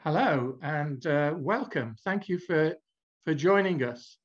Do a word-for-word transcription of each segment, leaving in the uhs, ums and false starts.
Hello and uh, welcome. Thank you for, for joining us.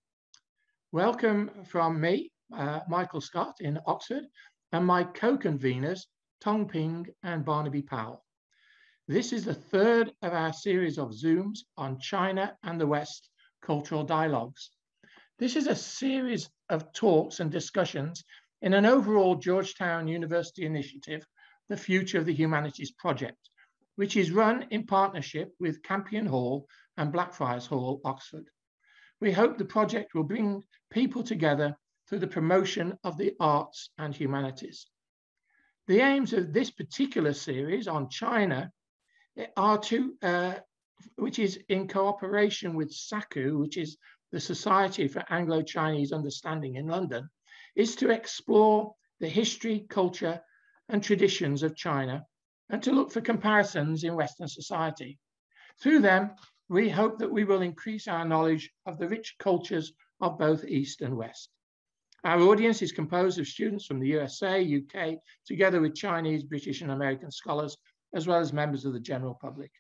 Welcome from me, uh, Michael Scott in Oxford, and my co-conveners, Tong Ping and Barnaby Powell. This is the third of our series of Zooms on China and the West cultural dialogues. This is a series of talks and discussions in an overall Georgetown University initiative, the Future of the Humanities Project, which is run in partnership with Campion Hall and Blackfriars Hall, Oxford. We hope the project will bring people together through the promotion of the arts and humanities. The aims of this particular series on China are to, uh, which is in cooperation with S A C U, which is the Society for Anglo-Chinese Understanding in London, is to explore the history, culture, and traditions of China and to look for comparisons in Western society. Through them, we hope that we will increase our knowledge of the rich cultures of both East and West. Our audience is composed of students from the U S A, U K, together with Chinese, British, and American scholars, as well as members of the general public.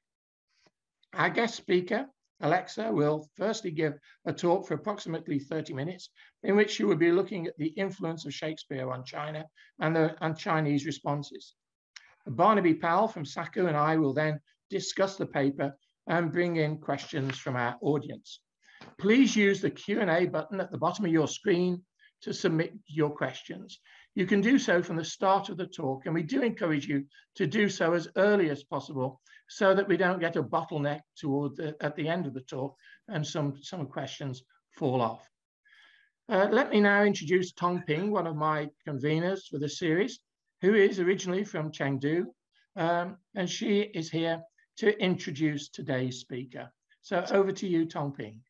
Our guest speaker, Alexa, will firstly give a talk for approximately thirty minutes, in which she will be looking at the influence of Shakespeare on China and, the, and Chinese responses. Barnaby Powell from S A C U and I will then discuss the paper and bring in questions from our audience. Please use the Q and A button at the bottom of your screen to submit your questions. You can do so from the start of the talk, and we do encourage you to do so as early as possible so that we don't get a bottleneck toward the, at the end of the talk and some, some questions fall off. Uh, let me now introduce Tong Ping, one of my conveners for the series, who is originally from Chengdu, um, and she is here to introduce today's speaker. So over to you, Tong Ping.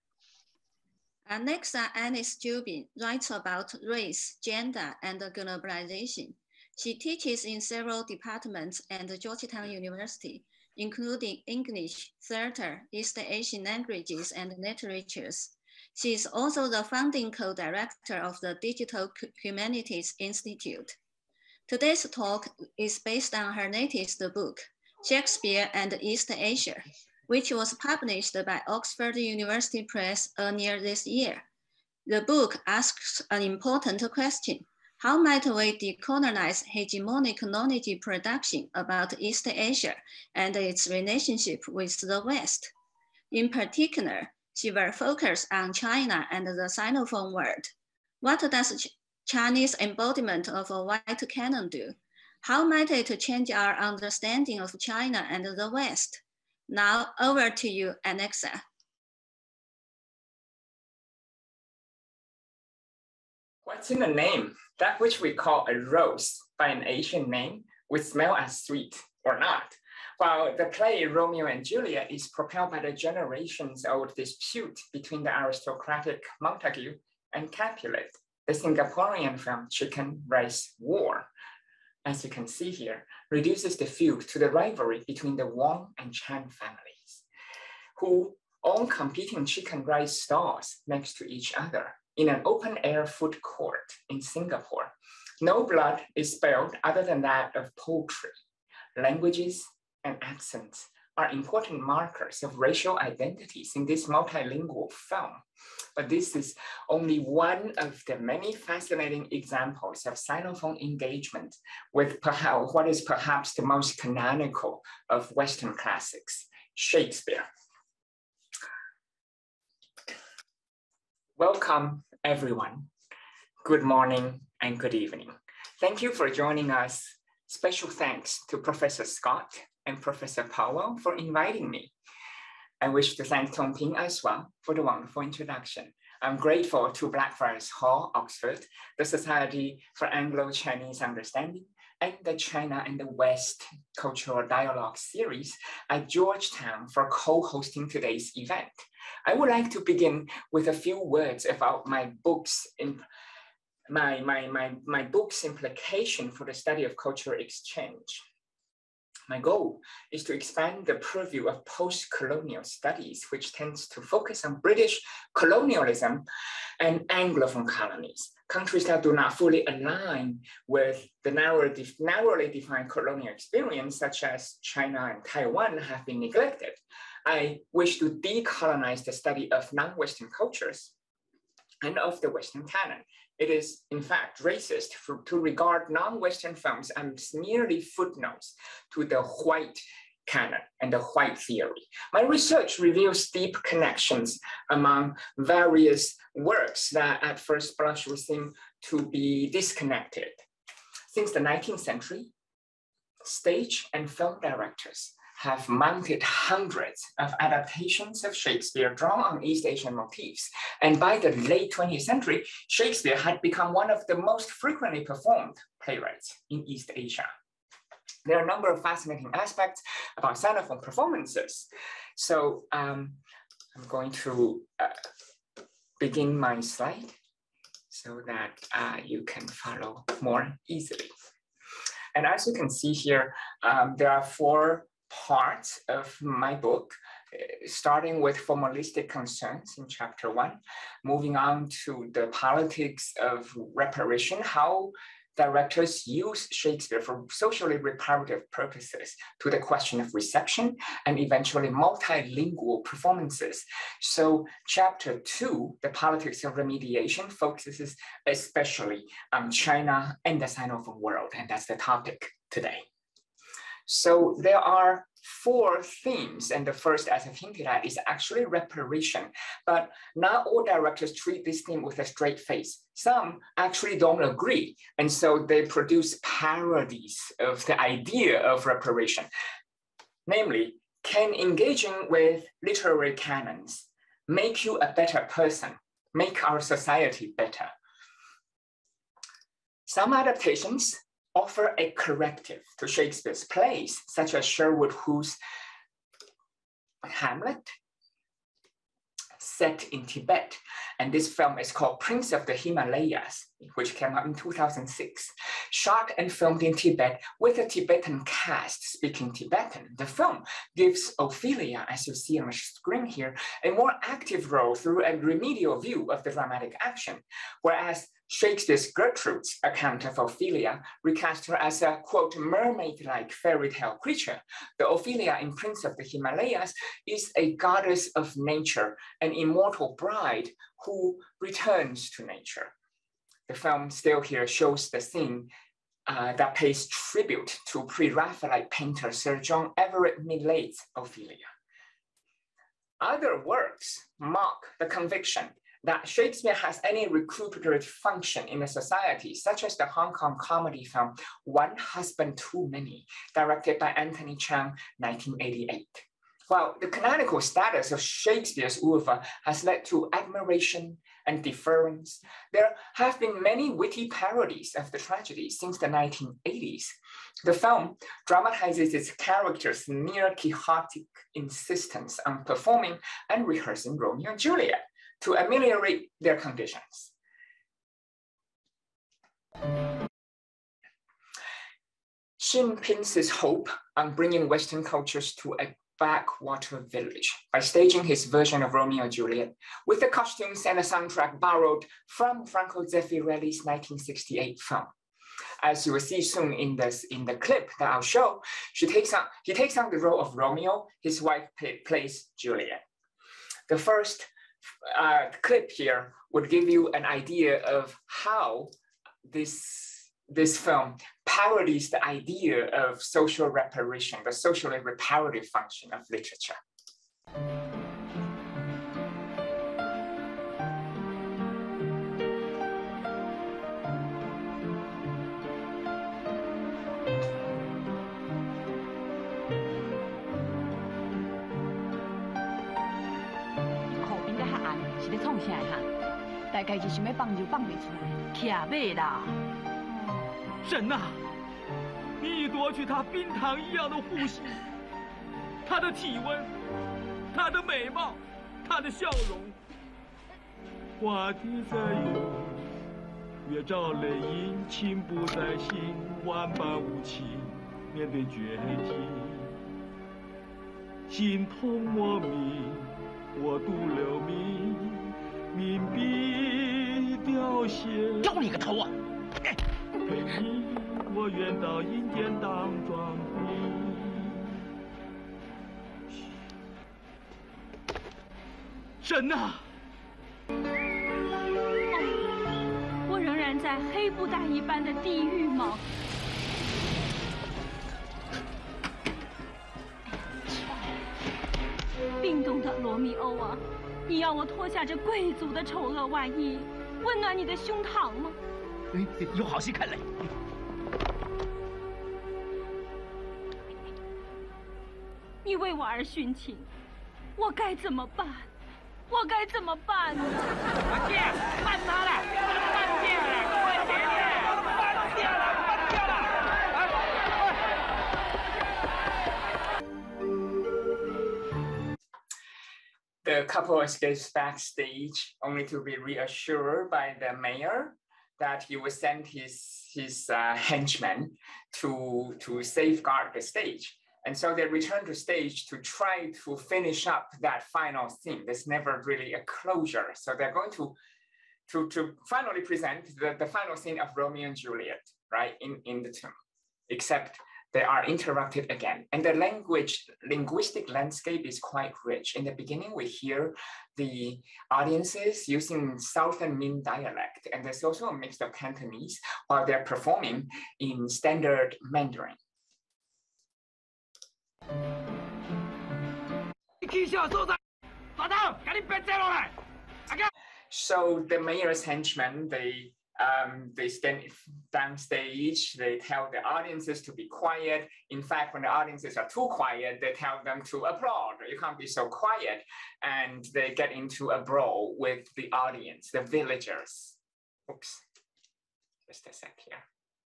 Alexa Alice Jubin writes about race, gender, and globalization. She teaches in several departments at Georgetown University, including English, theater, East Asian languages, and literatures. She is also the founding co-director of the Digital Humanities Institute. Today's talk is based on her latest book, Shakespeare and East Asia, which was published by Oxford University Press earlier this year. The book asks an important question: how might we decolonize hegemonic knowledge production about East Asia and its relationship with the West? In particular, she will focus on China and the Sinophone world. What does Chinese embodiment of a white canon do? How might it change our understanding of China and the West? Now over to you, Alexa. What's in a name? That which we call a rose by an Asian name would smell as sweet or not. While the play Romeo and Juliet is propelled by the generations-old dispute between the aristocratic Montague and Capulet, the Singaporean film Chicken Rice War, as you can see here, reduces the feud to the rivalry between the Wong and Chan families, who own competing chicken rice stalls next to each other in an open-air food court in Singapore. No blood is spilled other than that of poultry. Languages and accents are important markers of racial identities in this multilingual film. But this is only one of the many fascinating examples of Sinophone engagement with perhaps, what is perhaps the most canonical of Western classics, Shakespeare. Welcome, everyone. Good morning and good evening. Thank you for joining us. Special thanks to Professor Scott and Professor Powell for inviting me. I wish to thank Tong Ping as well for the wonderful introduction. I'm grateful to Blackfriars Hall, Oxford, the Society for Anglo-Chinese Understanding, and the China and the West Cultural Dialogue series at Georgetown for co-hosting today's event. I would like to begin with a few words about my books in my, my, my, my book's implication for the study of cultural exchange. My goal is to expand the purview of post-colonial studies, which tends to focus on British colonialism and Anglophone colonies, countries that do not fully align with the narrowly, narrowly defined colonial experience, such as China and Taiwan, have been neglected. I wish to decolonize the study of non-Western cultures and of the Western canon. It is, in fact, racist for, to regard non-Western films as merely footnotes to the white canon and the white theory. My research reveals deep connections among various works that at first blush would seem to be disconnected. Since the nineteenth century, stage and film directors have mounted hundreds of adaptations of Shakespeare drawn on East Asian motifs. And by the late twentieth century, Shakespeare had become one of the most frequently performed playwrights in East Asia. There are a number of fascinating aspects about Sinophone performances. So um, I'm going to uh, begin my slide so that uh, you can follow more easily. And as you can see here, um, there are four parts of my book, starting with formalistic concerns in chapter one, moving on to the politics of reparation, how directors use Shakespeare for socially reparative purposes, to the question of reception, and eventually multilingual performances. So chapter two, the politics of remediation, focuses especially on China and the Sinophone world, and that's the topic today. So there are four themes, and the first, as I've hinted at, is actually reparation. But not all directors treat this theme with a straight face. Some actually don't agree, and so they produce parodies of the idea of reparation. Namely, can engaging with literary canons make you a better person, make our society better? Some adaptations offer a corrective to Shakespeare's plays, such as Sherwood Hu's Hamlet, set in Tibet. And this film is called Prince of the Himalayas, which came out in two thousand six. Shot and filmed in Tibet with a Tibetan cast speaking Tibetan. The film gives Ophelia, as you see on the screen here, a more active role through a remedial view of the dramatic action, whereas Shakespeare's Gertrude's account of Ophelia recast her as a, quote, mermaid-like fairy tale creature. The Ophelia in Prince of the Himalayas is a goddess of nature, an immortal bride who returns to nature. The film still here shows the scene uh, that pays tribute to pre-Raphaelite painter Sir John Everett Millet's Ophelia. Other works mock the conviction that Shakespeare has any recuperative function in a society, such as the Hong Kong comedy film One Husband Too Many, directed by Anthony Chang, nineteen eighty-eight. While the canonical status of Shakespeare's oeuvre has led to admiration and deference, there have been many witty parodies of the tragedies since the nineteen eighties. The film dramatizes its characters' near quixotic insistence on performing and rehearsing Romeo and Juliet to ameliorate their conditions. Shin pins his hope on bringing Western cultures to a backwater village by staging his version of Romeo and Juliet with the costumes and a soundtrack borrowed from Franco Zeffirelli's nineteen sixty-eight film. As you will see soon in this in the clip that I'll show, she takes on, he takes on the role of Romeo, his wife play, plays Juliet. The first uh, clip here would give you an idea of how this, this film parodies the idea of social reparation, the socially reparative function of literature. 神呐！你夺去他冰糖一样的呼吸，他的体温，他的美貌，他的笑容。话题在有，月照泪影，情不在心，万般无情。 面对绝境，心痛莫名，我独留名，命必凋谢。 丢你个头啊！ 为你，我愿到阴间当壮丁。神呐！ 哦，我仍然在黑布袋一般的地狱吗？冰冻的罗密欧啊，你要我脱下这贵族的丑恶外衣，温暖你的胸膛吗？ 哎，有好戏看嘞！ 你为我而殉情，我该怎么办？我该怎么办呢？ 阿姐，慢他了，慢点了，快点了，慢点了，慢点了！ 哎， The couple escapes backstage only to be reassured by the mayor that he will send his his uh, henchmen to to safeguard the stage. And so they return to stage to try to finish up that final scene. There's never really a closure. So they're going to, to, to finally present the, the final scene of Romeo and Juliet, right, in, in the tomb, except they are interrupted again. And the language, linguistic landscape is quite rich. In the beginning, we hear the audiences using Southern Min dialect, and there's also a mix of Cantonese while they're performing in standard Mandarin. So the mayor's henchmen, they um, they stand downstage, they tell the audiences to be quiet. In fact, when the audiences are too quiet, they tell them to applaud. You can't be so quiet. And they get into a brawl with the audience, the villagers. Oops, just a sec here.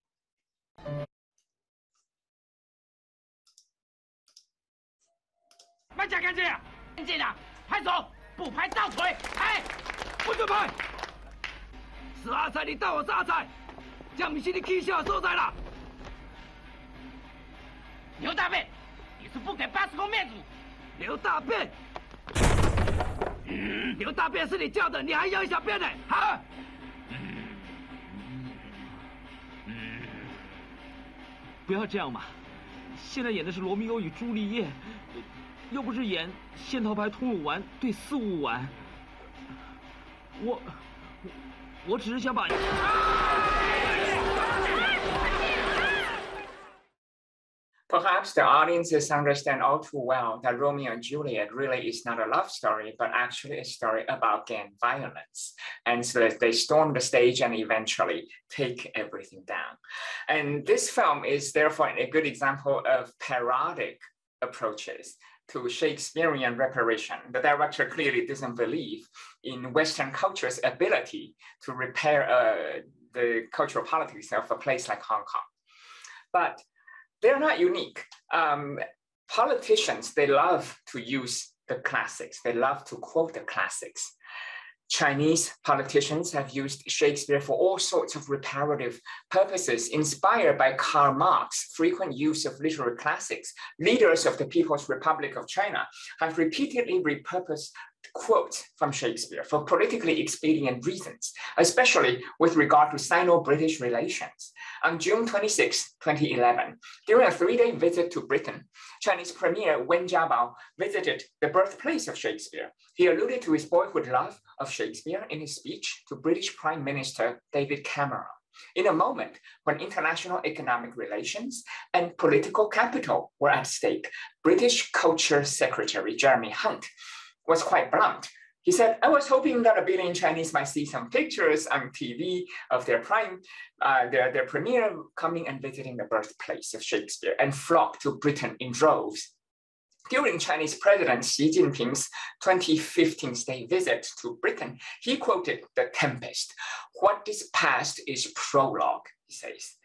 Hãy subscribe cho kênh Ghiền Mì Gõ để không bỏ lỡ những video hấp dẫn. 是阿菜，你带我是阿菜，这不是你起笑的所在啦！刘大便，你是不给八十公面子！刘大便，嗯，刘大便是你叫的，你还要一小便呢？哈！嗯嗯，不要这样嘛！现在演的是罗密欧与朱丽叶，又不是演仙桃牌通鲁丸对四五丸。我。 我只是想把。 Perhaps the audiences understand all too well that Romeo and Juliet really is not a love story, but actually a story about gang violence. And so they storm the stage and eventually take everything down. And this film is therefore a good example of parodic approaches to Shakespearean reparation. The director clearly doesn't believe in Western culture's ability to repair uh, the cultural politics of a place like Hong Kong. But they're not unique. Um, politicians, they love to use the classics. They love to quote the classics. Chinese politicians have used Shakespeare for all sorts of reparative purposes, inspired by Karl Marx's frequent use of literary classics. Leaders of the People's Republic of China have repeatedly repurposed quotes from Shakespeare for politically expedient reasons, especially with regard to Sino-British relations. On June twenty-sixth, twenty eleven, during a three-day visit to Britain, Chinese Premier Wen Jiabao visited the birthplace of Shakespeare. He alluded to his boyhood love of Shakespeare in his speech to British Prime Minister David Cameron. In a moment when international economic relations and political capital were at stake, British Culture Secretary Jeremy Hunt was quite blunt. He said, I was hoping that a billion Chinese might see some pictures on T V of their prime, uh, their, their premier coming and visiting the birthplace of Shakespeare and flock to Britain in droves. During Chinese President Xi Jinping's twenty fifteen state visit to Britain, he quoted The Tempest. What is past is prologue, he says.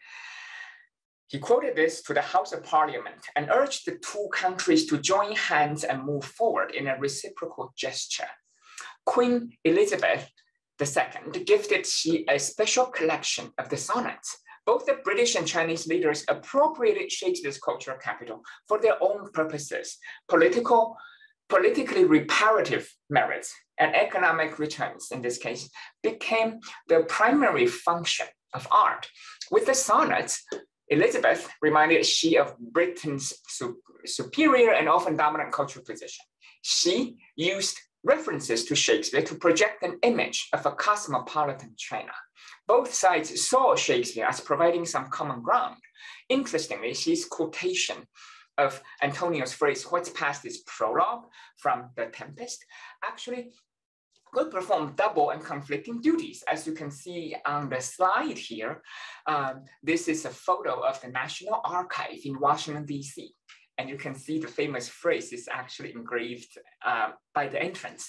He quoted this to the House of Parliament and urged the two countries to join hands and move forward in a reciprocal gesture. Queen Elizabeth the Second gifted Xi a special collection of the sonnets, both the British and Chinese leaders appropriated Shakespeare's cultural capital for their own purposes, political, politically reparative merits and economic returns, in this case, became the primary function of art. With the sonnets, Elizabeth reminded she of Britain's su superior and often dominant cultural position. She used references to Shakespeare to project an image of a cosmopolitan China. Both sides saw Shakespeare as providing some common ground. Interestingly, she's quotation of Antonio's phrase, "What's past is prologue," from The Tempest, actually could perform double and conflicting duties. As you can see on the slide here, um, this is a photo of the National Archive in Washington, D C. And you can see the famous phrase is actually engraved uh, by the entrance.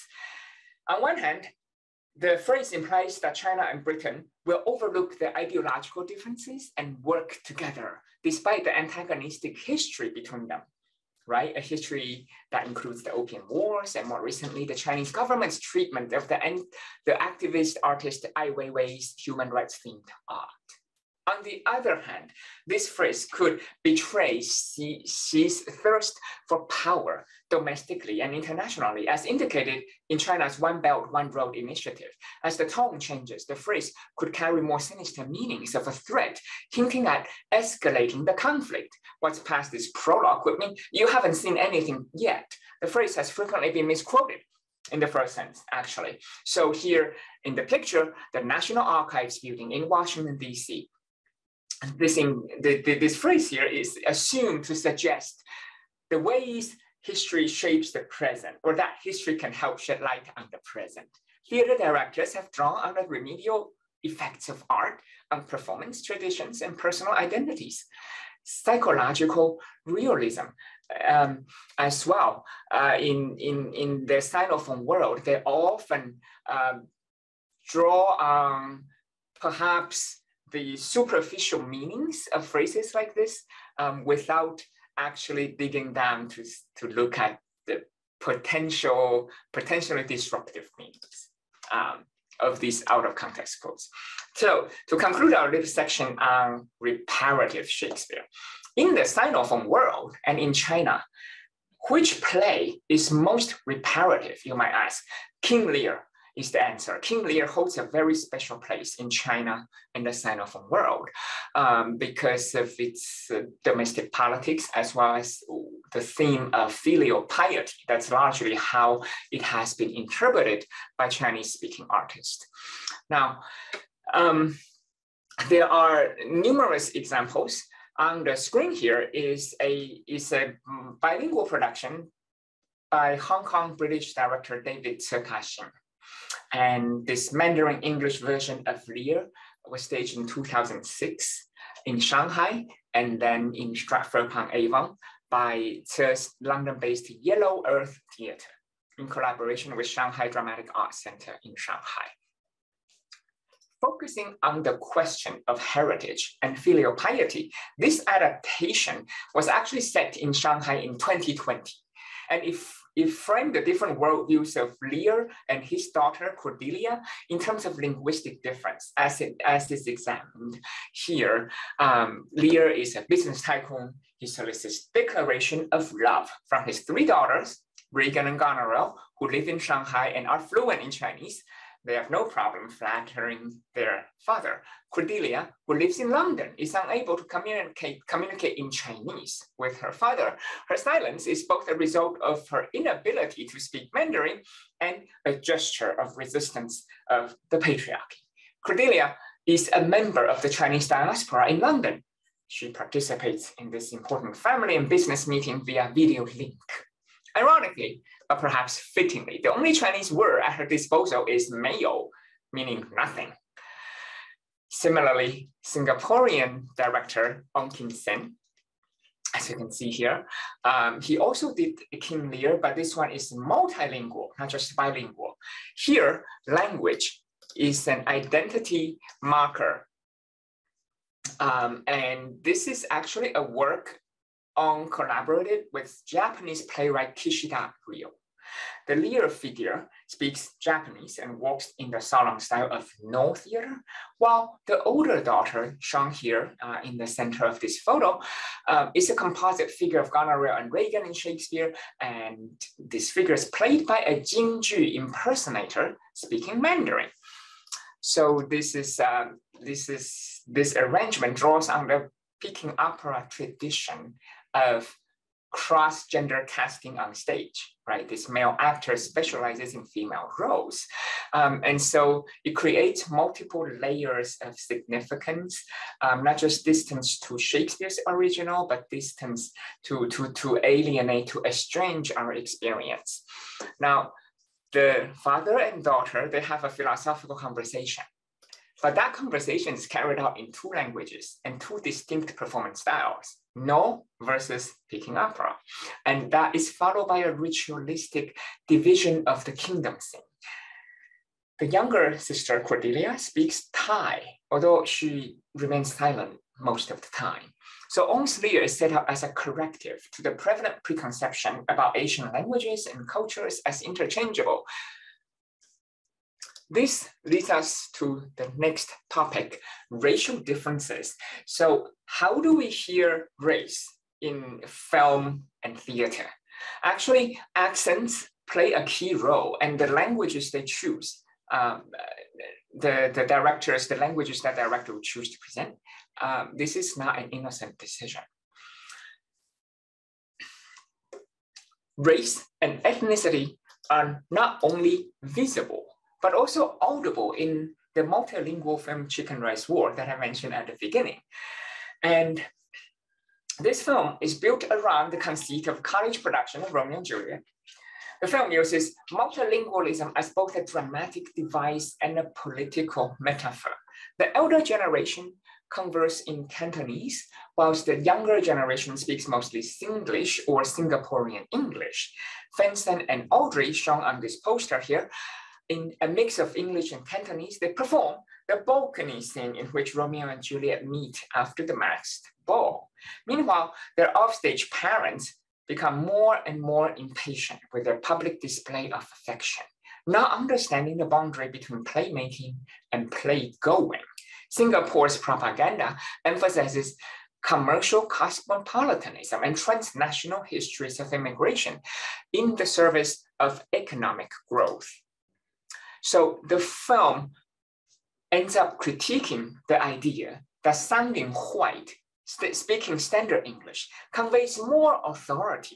On one hand, the phrase implies that China and Britain will overlook their ideological differences and work together, despite the antagonistic history between them, right? A history that includes the Opium Wars and more recently, the Chinese government's treatment of the, the activist artist Ai Weiwei's human rights themed art. On the other hand, this phrase could betray Xi, Xi's thirst for power domestically and internationally, as indicated in China's One Belt, One Road initiative. As the tone changes, the phrase could carry more sinister meanings of a threat, hinting at escalating the conflict. What's past this prologue would mean you haven't seen anything yet. The phrase has frequently been misquoted in the first sense, actually. So here in the picture, the National Archives building in Washington, D C, This, in, the, the, this phrase here is assumed to suggest the ways history shapes the present, or that history can help shed light on the present. Theater directors have drawn on the remedial effects of art on performance traditions and personal identities. Psychological realism um, as well. Uh, in, in, in the Sinophone world, they often um, draw on perhaps the superficial meanings of phrases like this um, without actually digging down to, to look at the potential, potentially disruptive meanings um, of these out of context quotes. So to conclude our little section on reparative Shakespeare, in the Sinophone world and in China, which play is most reparative, you might ask? King Lear is the answer. King Lear holds a very special place in China and the Sinophone world um, because of its uh, domestic politics, as well as the theme of filial piety. That's largely how it has been interpreted by Chinese-speaking artists. Now, um, there are numerous examples. On the screen here is a, is a bilingual production by Hong Kong British director David Tse-Ka-shing. And this Mandarin English version of Lear was staged in two thousand six in Shanghai and then in Stratford-upon-Avon by Tse's London-based Yellow Earth Theatre in collaboration with Shanghai Dramatic Arts Center in Shanghai. Focusing on the question of heritage and filial piety, this adaptation was actually set in Shanghai in twenty twenty. And if It framed the different worldviews of Lear and his daughter Cordelia in terms of linguistic difference, as it as is examined here. Um, Lear is a business tycoon. He solicits declaration of love from his three daughters, Regan and Goneril, who live in Shanghai and are fluent in Chinese. They have no problem flattering their father. Cordelia, who lives in London, is unable to communicate, communicate in Chinese with her father. Her silence is both a result of her inability to speak Mandarin and a gesture of resistance of the patriarchy. Cordelia is a member of the Chinese diaspora in London. She participates in this important family and business meeting via video link. Ironically, but perhaps fittingly, the only Chinese word at her disposal is "mayo," meaning nothing. Similarly, Singaporean director Ong Kim Sen, as you can see here, um, he also did King Lear, but this one is multilingual, not just bilingual. Here, language is an identity marker. Um, and this is actually a work Ong collaborated with Japanese playwright Kishida Ryo. The leader figure speaks Japanese and walks in the solemn style of no theater, while the older daughter, shown here uh, in the center of this photo, uh, is a composite figure of Goneril and Regan in Shakespeare, and this figure is played by a Jingju impersonator speaking Mandarin. So this is um, this is this arrangement draws on the Peking opera tradition of cross-gender casting on stage, right? This male actor specializes in female roles. Um, and so it creates multiple layers of significance, um, not just distance to Shakespeare's original, but distance to, to, to alienate, to estrange our experience. Now, the father and daughter, they have a philosophical conversation. But that conversation is carried out in two languages and two distinct performance styles, No versus Peking opera. And that is followed by a ritualistic division of the kingdom scene. The younger sister, Cordelia, speaks Thai, although she remains silent most of the time. So Ong's Lear is set up as a corrective to the prevalent preconception about Asian languages and cultures as interchangeable. This leads us to the next topic, racial differences. So how do we hear race in film and theater? Actually, accents play a key role, and the languages they choose, um, the, the directors, the languages that director will choose to present, um, this is not an innocent decision. Race and ethnicity are not only visible, but also audible in the multilingual film Chicken Rice War that I mentioned at the beginning. And this film is built around the conceit of college production of Romeo and Juliet. The film uses multilingualism as both a dramatic device and a political metaphor. The elder generation converse in Cantonese, whilst the younger generation speaks mostly Singlish or Singaporean English. Fenton and Audrey, shown on this poster here, in a mix of English and Cantonese, they perform the balcony scene in which Romeo and Juliet meet after the masked ball. Meanwhile, their offstage parents become more and more impatient with their public display of affection, not understanding the boundary between playmaking and playgoing. Singapore's propaganda emphasizes commercial cosmopolitanism and transnational histories of immigration in the service of economic growth. So the film ends up critiquing the idea that sounding white, st speaking standard English, conveys more authority.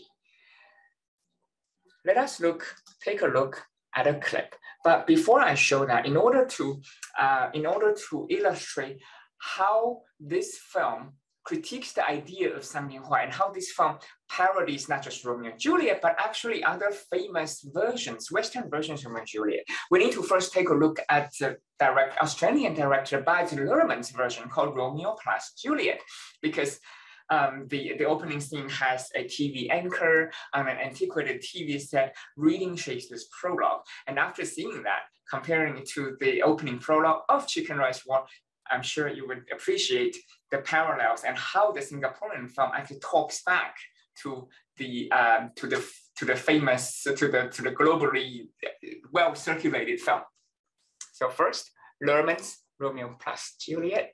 Let us look, take a look at a clip. But before I show that, in order to, uh, in order to illustrate how this film critiques the idea of sounding white and how this film parodies not just Romeo and Juliet, but actually other famous versions, Western versions of Romeo and Juliet. We need to first take a look at the direct Australian director Baz Luhrmann's version called Romeo plus Juliet, because um, the, the opening scene has a T V anchor on an antiquated T V set reading Shakespeare's prologue. And after seeing that, comparing it to the opening prologue of Chicken Rice War, I'm sure you would appreciate the parallels and how the Singaporean film actually talks back to the um, to the to the famous to the to the globally well circulated film. So first, Luhrmann's Romeo plus Juliet.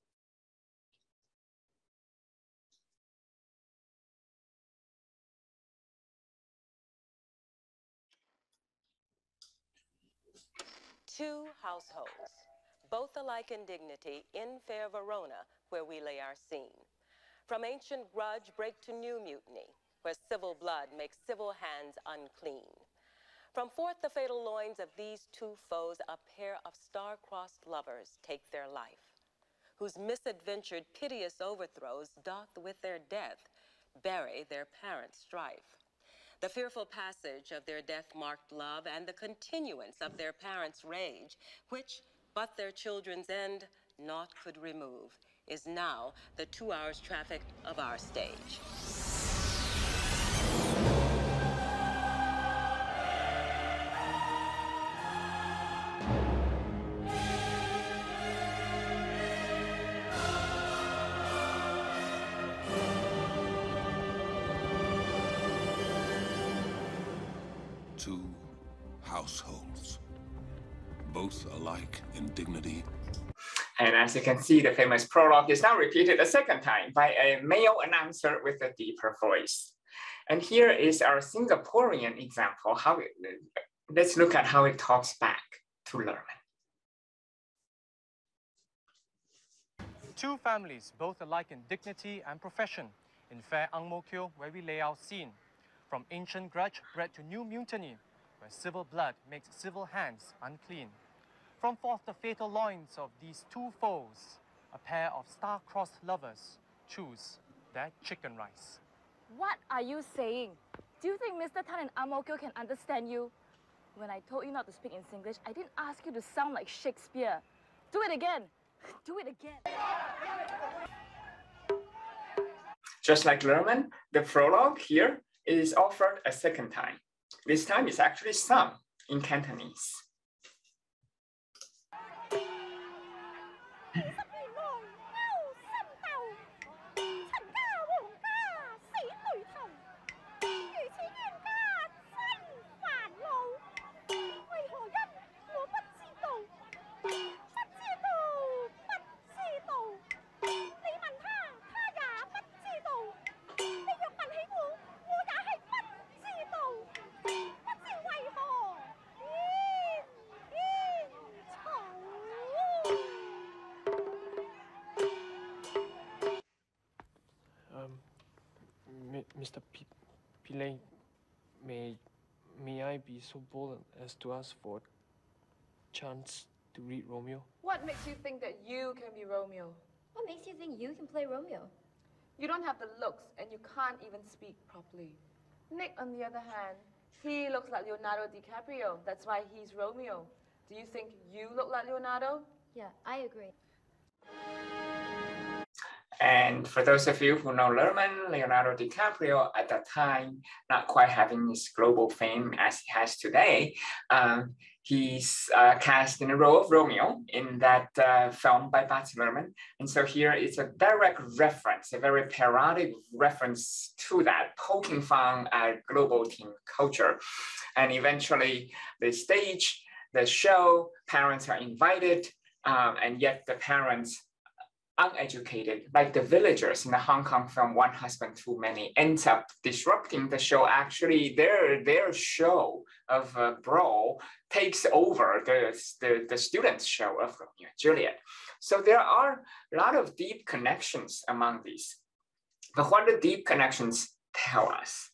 Two households, both alike in dignity, in fair Verona, where we lay our scene. From ancient grudge break to new mutiny, where civil blood makes civil hands unclean. From forth the fatal loins of these two foes, a pair of star-crossed lovers take their life, whose misadventured piteous overthrows doth with their death bury their parents' strife. The fearful passage of their death-marked love and the continuance of their parents' rage, which but their children's end naught could remove, is now the two hours traffic of our stage. Two households, both alike in dignity. And as you can see, the famous prologue is now repeated a second time by a male announcer with a deeper voice. And here is our Singaporean example. How it, let's look at how it talks back to Lerman. Two families, both alike in dignity and profession, in fair Ang Mo Kio, where we lay our scene. From ancient grudge bred to new mutiny, where civil blood makes civil hands unclean. From forth the fatal loins of these two foes, a pair of star-crossed lovers choose their chicken rice. What are you saying? Do you think Mister Tan and Ang Mo Kio can understand you? When I told you not to speak in Singlish, I didn't ask you to sound like Shakespeare. Do it again. Do it again. Just like Lerman, the prologue here is offered a second time. This time it's actually sung in Cantonese. Mister P Pillay, may, may I be so bold as to ask for a chance to read Romeo? What makes you think that you can be Romeo? What makes you think you can play Romeo? You don't have the looks and you can't even speak properly. Nick, on the other hand, he looks like Leonardo DiCaprio. That's why he's Romeo. Do you think you look like Leonardo? Yeah, I agree. And for those of you who know Lerman, Leonardo DiCaprio at that time, not quite having his global fame as he has today, um, he's uh, cast in the role of Romeo in that uh, film by Baz Luhrmann. And so here is a direct reference, a very parodic reference to that, poking fun at global teen culture. And eventually the stage, the show, parents are invited, um, and yet the parents uneducated, like the villagers in the Hong Kong film One Husband Too Many, ends up disrupting the show. Actually, their, their show of uh, brawl takes over the, the, the students' show of Romeo and Juliet. So there are a lot of deep connections among these. But what do deep connections tell us?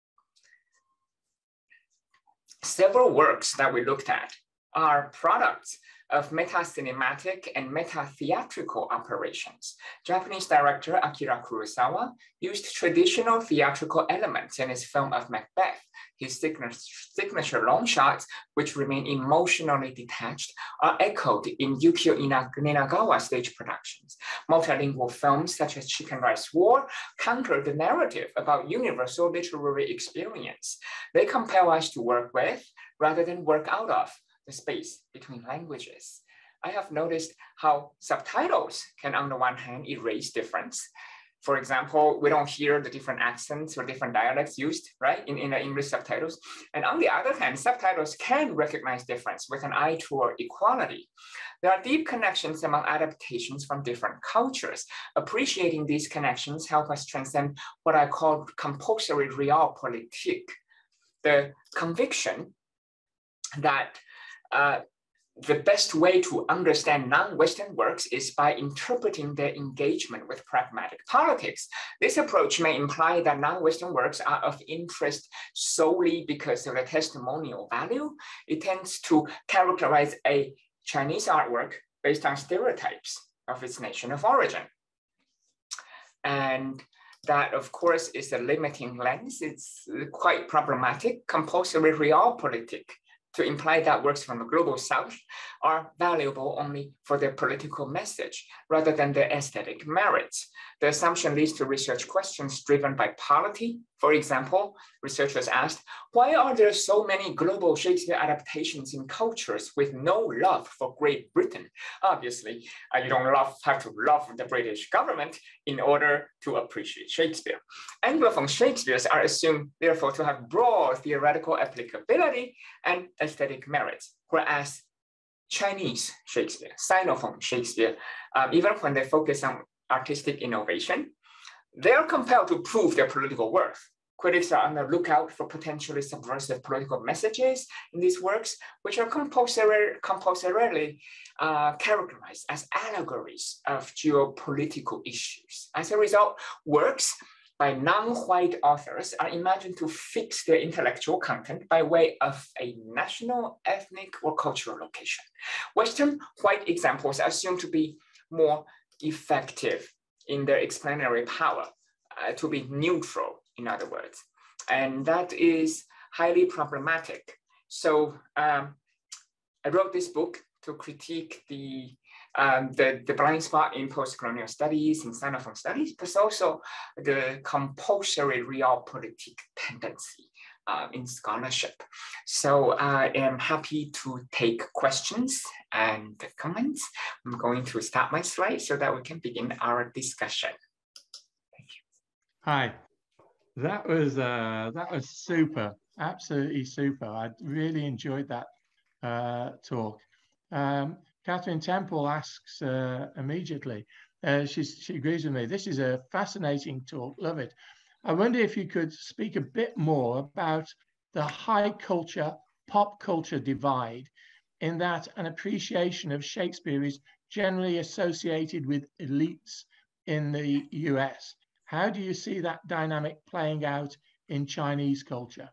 Several works that we looked at are products of meta-cinematic and meta-theatrical operations. Japanese director Akira Kurosawa used traditional theatrical elements in his film of Macbeth. His signature long shots, which remain emotionally detached, are echoed in Yukio Inagawa stage productions. Multilingual films such as Chicken Rice War counter the narrative about universal literary experience. They compel us to work with rather than work out of the space between languages. I have noticed how subtitles can, on the one hand, erase difference. For example, we don't hear the different accents or different dialects used, right, in, in the English subtitles. And on the other hand, subtitles can recognize difference with an eye toward equality. There are deep connections among adaptations from different cultures. Appreciating these connections help us transcend what I call compulsory realpolitik, the conviction that Uh, the best way to understand non-Western works is by interpreting their engagement with pragmatic politics. This approach may imply that non-Western works are of interest solely because of the testimonial value. It tends to characterize a Chinese artwork based on stereotypes of its nation of origin. And that, of course, is a limiting lens. It's quite problematic. Compulsory realpolitik to imply that works from the global south are valuable only for their political message rather than their aesthetic merits. The assumption leads to research questions driven by polity. For example, researchers asked, why are there so many global Shakespeare adaptations in cultures with no love for Great Britain? Obviously, uh, you don't love, have to love the British government in order to appreciate Shakespeare. Anglophone Shakespeares are assumed, therefore, to have broad theoretical applicability and aesthetic merits, whereas Chinese Shakespeare, Sinophone Shakespeare, um, even when they focus on artistic innovation, they are compelled to prove their political worth. Critics are on the lookout for potentially subversive political messages in these works, which are compulsory, compulsorily uh, characterized as allegories of geopolitical issues. As a result, works by non-white authors are imagined to fix their intellectual content by way of a national, ethnic, or cultural location. Western white examples are assumed to be more effective in their explanatory power, uh, to be neutral, in other words. And that is highly problematic. So um, I wrote this book to critique the Um, the, the blind spot in post-colonial studies and Sinophone studies, but also the compulsory realpolitik tendency uh, in scholarship. So I am happy to take questions and comments. I'm going to start my slide so that we can begin our discussion. Thank you. Hi, that was, uh, that was super, absolutely super. I really enjoyed that uh, talk. Um, Catherine Temple asks uh, immediately, uh, she's, she agrees with me, this is a fascinating talk, love it. I wonder if you could speak a bit more about the high culture, pop culture divide, in that an appreciation of Shakespeare is generally associated with elites in the U S. How do you see that dynamic playing out in Chinese culture?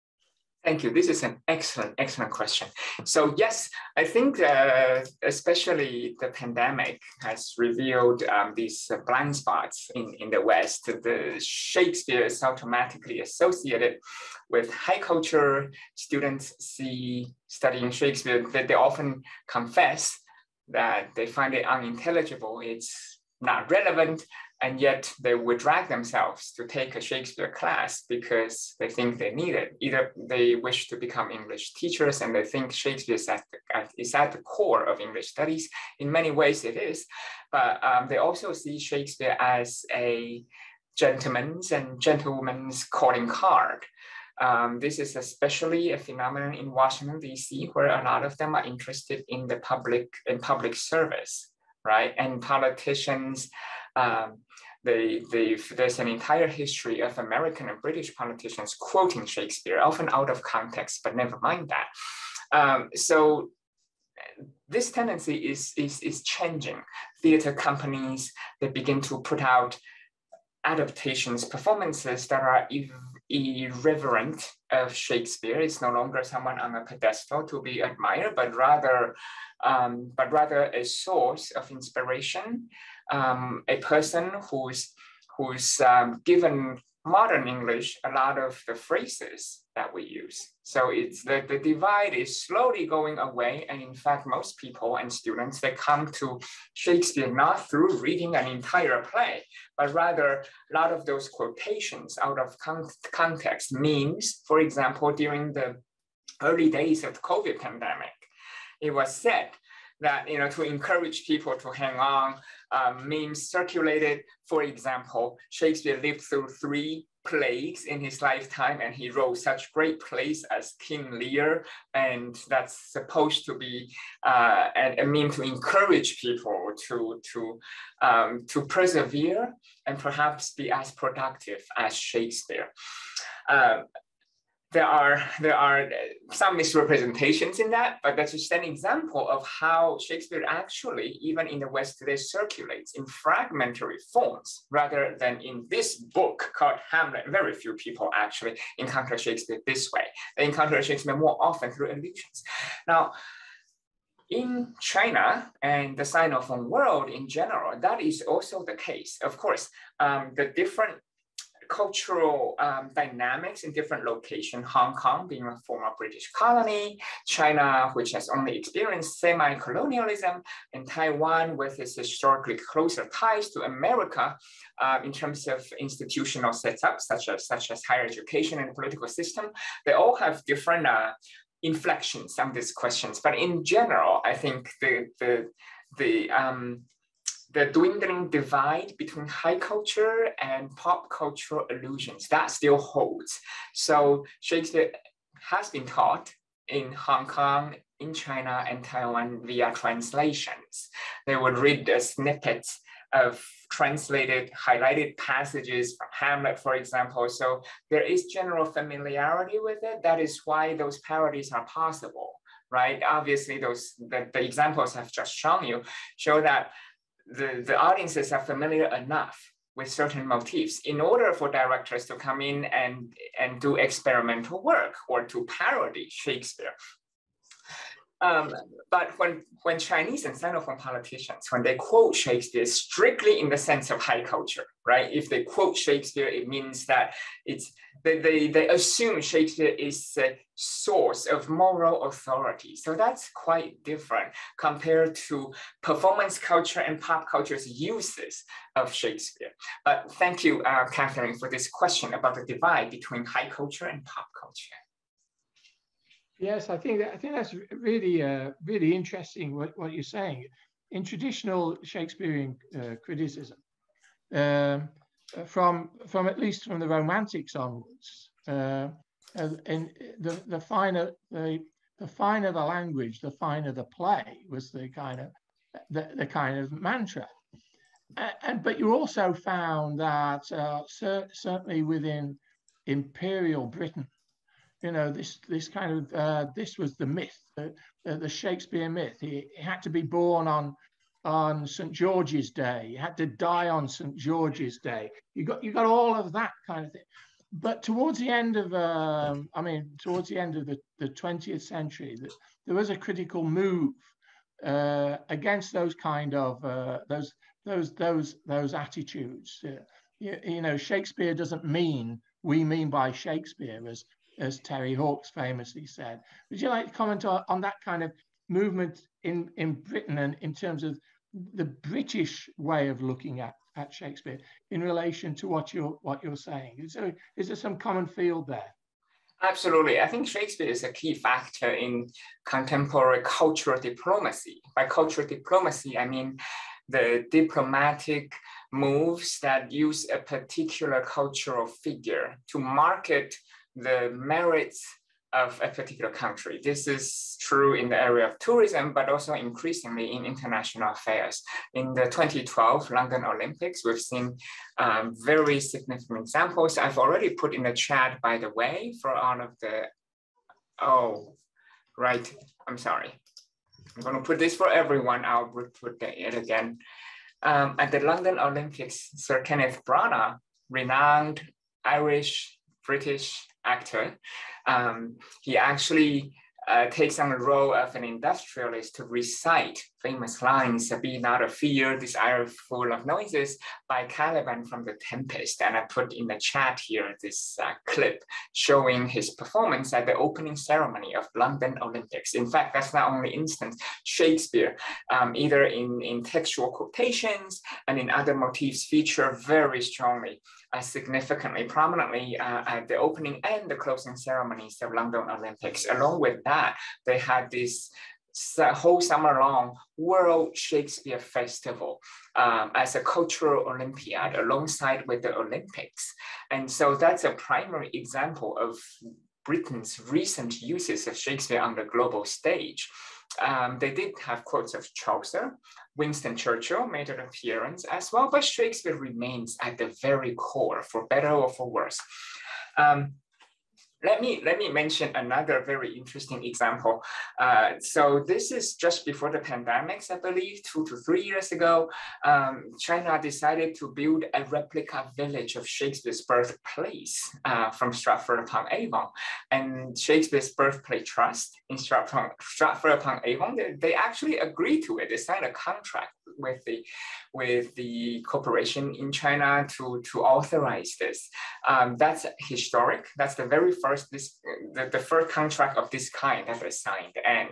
Thank you. This is an excellent, excellent question. So yes, I think uh, especially the pandemic has revealed um, these uh, blind spots in, in the West. The Shakespeare is automatically associated with high culture. Students see studying Shakespeare that they often confess that they find it unintelligible. It's not relevant. And yet they would drag themselves to take a Shakespeare class because they think they need it. Either they wish to become English teachers and they think Shakespeare is at the, is at the core of English studies. In many ways it is, but um, they also see Shakespeare as a gentleman's and gentlewoman's calling card. Um, this is especially a phenomenon in Washington, D C, where a lot of them are interested in the public, in public service, right? And politicians, um, They, they, there's an entire history of American and British politicians quoting Shakespeare, often out of context, but never mind that. Um, so this tendency is, is, is changing. Theater companies, they begin to put out adaptations, performances that are irreverent of Shakespeare. It's no longer someone on a pedestal to be admired, but rather, um, but rather a source of inspiration. Um, a person who's, who's um, given modern English a lot of the phrases that we use. So it's the, the divide is slowly going away. And in fact, most people and students, they come to Shakespeare not through reading an entire play, but rather a lot of those quotations out of con context, memes. For example, during the early days of the COVID pandemic, it was said that, you know, to encourage people to hang on, um, memes circulated. For example, Shakespeare lived through three plagues in his lifetime, and he wrote such great plays as King Lear, and that's supposed to be uh, a, a meme to encourage people to, to, um, to persevere and perhaps be as productive as Shakespeare. Um, There are, there are some misrepresentations in that, but that's just an example of how Shakespeare actually, even in the West today, circulates in fragmentary forms, rather than in this book called Hamlet. Very few people actually encounter Shakespeare this way. They encounter Shakespeare more often through allusions. Now, in China and the Sinophone world in general, that is also the case. Of course, um, the different cultural um, dynamics in different locations, Hong Kong being a former British colony, China, which has only experienced semi-colonialism, and Taiwan with its historically closer ties to America uh, in terms of institutional setups, such as, such as higher education and the political system. They all have different uh, inflections on these questions. But in general, I think the, the, the um, the dwindling divide between high culture and pop cultural illusions, that still holds. So Shakespeare has been taught in Hong Kong, in China, and Taiwan via translations. They would read the snippets of translated, highlighted passages from Hamlet, for example. So there is general familiarity with it. That is why those parodies are possible, right? Obviously, those the, the examples I've just shown you show that The, the audiences are familiar enough with certain motifs in order for directors to come in and, and do experimental work or to parody Shakespeare. Um, but when, when Chinese and Sinophone politicians, when they quote Shakespeare strictly in the sense of high culture, right? If they quote Shakespeare, it means that it's, they, they, they assume Shakespeare is a source of moral authority. So that's quite different compared to performance culture and pop culture's uses of Shakespeare. But thank you, uh, Catherine, for this question about the divide between high culture and pop culture. Yes, I think I think that's really uh, really interesting what, what you're saying. In traditional Shakespearean uh, criticism, um, from from at least from the Romantics onwards, uh, and the the finer the the finer the language, the finer the play was the kind of the, the kind of mantra. And but you also found that uh, cer certainly within Imperial Britain, you know, this this kind of uh, this was the myth, the, the, the Shakespeare myth. He, he had to be born on on Saint George's Day. He had to die on Saint George's Day. You got you got all of that kind of thing. But towards the end of, um, I mean, towards the end of the, the twentieth century, the, there was a critical move uh, against those kind of uh, those those those those attitudes. Uh, you, you know, Shakespeare doesn't mean we mean by Shakespeare, as as Terry Hawkes famously said. Would you like to comment on, on that kind of movement in, in Britain and in terms of the British way of looking at, at Shakespeare in relation to what you're, what you're saying? Is there, is there some common field there? Absolutely. I think Shakespeare is a key factor in contemporary cultural diplomacy. By cultural diplomacy, I mean the diplomatic moves that use a particular cultural figure to market the merits of a particular country. This is true in the area of tourism, but also increasingly in international affairs. In the twenty twelve London Olympics, we've seen um, very significant examples. I've already put in the chat, by the way, for all of the, oh, right, I'm sorry. I'm gonna put this for everyone. I'll put it again. Um, at the London Olympics, Sir Kenneth Branagh, renowned Irish, British actor, um, he actually uh, takes on the role of an industrialist to recite famous lines, "Be not a fear, this air full of noises," by Caliban from The Tempest. And I put in the chat here this uh, clip showing his performance at the opening ceremony of London Olympics. In fact, that's not only instance. Shakespeare, um, either in, in textual quotations and in other motifs, feature very strongly, uh, significantly, prominently uh, at the opening and the closing ceremonies of London Olympics. Along with that, they had this whole summer long World Shakespeare Festival um, as a cultural Olympiad alongside with the Olympics. And so that's a primary example of Britain's recent uses of Shakespeare on the global stage. Um, they did have quotes of Chaucer. Winston Churchill made an appearance as well, but Shakespeare remains at the very core, for better or for worse. Um, Let me, let me mention another very interesting example. Uh, so this is just before the pandemics, I believe, two to three years ago. Um, China decided to build a replica village of Shakespeare's birthplace uh, from Stratford-upon-Avon. And Shakespeare's Birthplace Trust in Stratford-upon-Avon, they, they actually agreed to it. They signed a contract with the, with the corporation in China to, to authorize this. Um, that's historic. That's the very first This the, the first contract of this kind that was signed, and